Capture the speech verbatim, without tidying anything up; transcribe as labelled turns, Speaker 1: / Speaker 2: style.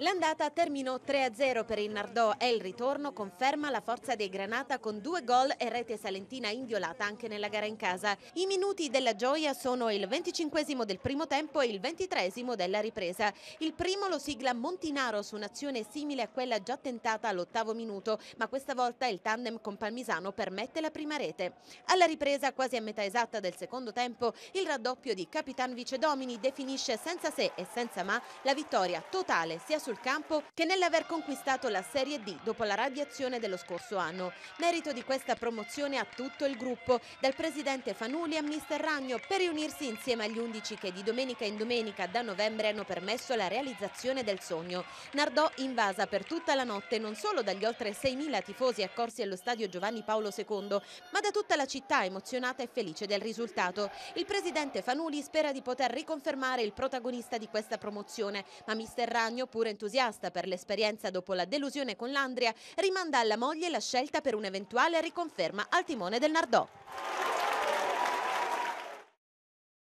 Speaker 1: L'andata terminò tre a zero per il Nardò e il ritorno conferma la forza dei Granata con due gol e rete salentina inviolata anche nella gara in casa. I minuti della gioia sono il venticinquesimo del primo tempo e il ventitreesimo della ripresa. Il primo lo sigla Montinaro su un'azione simile a quella già tentata all'ottavo minuto, ma questa volta il tandem con Palmisano permette la prima rete. Alla ripresa, quasi a metà esatta del secondo tempo, il raddoppio di Capitan Vicedomini definisce senza se e senza ma la vittoria totale sia sul campo che nell'aver conquistato la Serie D dopo la radiazione dello scorso anno. Merito di questa promozione a tutto il gruppo, dal presidente Fanuli a mister Ragno, per riunirsi insieme agli undici che di domenica in domenica da novembre hanno permesso la realizzazione del sogno. Nardò invasa per tutta la notte non solo dagli oltre seimila tifosi accorsi allo stadio Giovanni Paolo secondo, ma da tutta la città emozionata e felice del risultato. Il presidente Fanuli spera di poter riconfermare il protagonista di questa promozione, ma mister Ragno, pure entusiasta per l'esperienza dopo la delusione con l'Andria, rimanda alla moglie la scelta per un'eventuale riconferma al timone del Nardò.